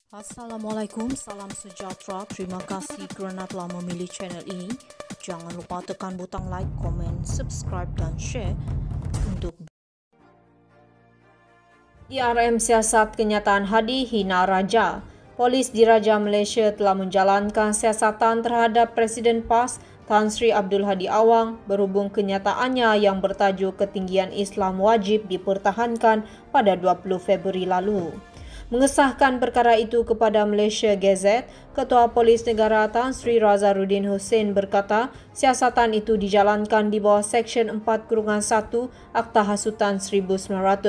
Assalamualaikum, salam sejahtera. Terima kasih kerana telah memilih channel ini. Jangan lupa tekan butang like, komen, subscribe dan share untuk IRM siasat kenyataan Hadi hina Raja. Polis Diraja Malaysia telah menjalankan siasatan terhadap Presiden PAS Tan Sri Abdul Hadi Awang berhubung kenyataannya yang bertajuk Ketinggian Islam Wajib Dipertahankan pada 20 Februari lalu. Mengesahkan perkara itu kepada Malaysia Gazette, Ketua Polis Negara Tan Sri Razaruddin Hussein berkata, siasatan itu dijalankan di bawah Seksyen 4-1 Akta Hasutan 1948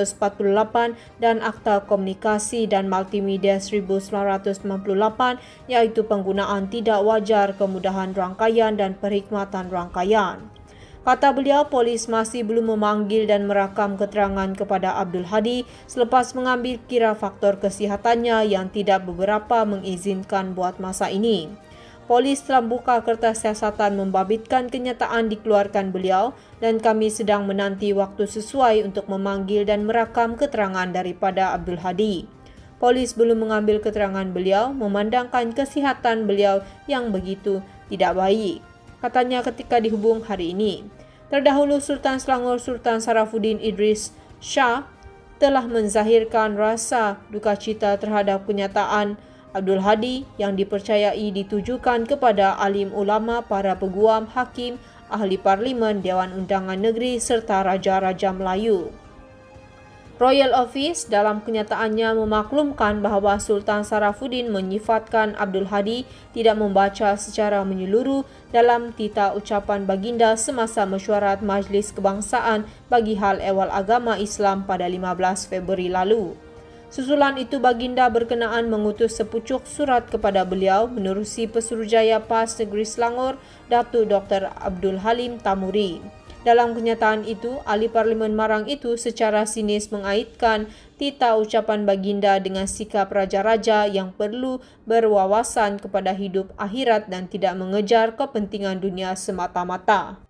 dan Akta Komunikasi dan Multimedia 1998, iaitu penggunaan tidak wajar kemudahan rangkaian dan perkhidmatan rangkaian. Kata beliau, polis masih belum memanggil dan merakam keterangan kepada Abdul Hadi selepas mengambil kira faktor kesihatannya yang tidak beberapa mengizinkan buat masa ini. Polis telah buka kertas siasatan membabitkan kenyataan dikeluarkan beliau dan kami sedang menanti waktu sesuai untuk memanggil dan merakam keterangan daripada Abdul Hadi. Polis belum mengambil keterangan beliau memandangkan kesihatan beliau yang begitu tidak baik. Katanya ketika dihubung hari ini. Terdahulu Sultan Selangor Sultan Sarafuddin Idris Shah telah menzahirkan rasa duka cita terhadap kenyataan Abdul Hadi yang dipercayai ditujukan kepada alim ulama, para peguam, hakim, ahli parlimen, Dewan Undangan Negeri serta Raja-Raja Melayu. Royal Office dalam kenyataannya memaklumkan bahawa Sultan Sarafuddin menyifatkan Abdul Hadi tidak membaca secara menyeluruh dalam tita ucapan baginda semasa mesyuarat Majlis Kebangsaan bagi hal ehwal agama Islam pada 15 Februari lalu. Susulan itu baginda berkenaan mengutus sepucuk surat kepada beliau menerusi Pesuruhjaya PAS Negeri Selangor, Datuk Dr. Abdul Halim Tamuri. Dalam kenyataan itu, ahli parlimen Marang itu secara sinis mengaitkan tita ucapan baginda dengan sikap raja-raja yang perlu berwawasan kepada hidup akhirat dan tidak mengejar kepentingan dunia semata-mata.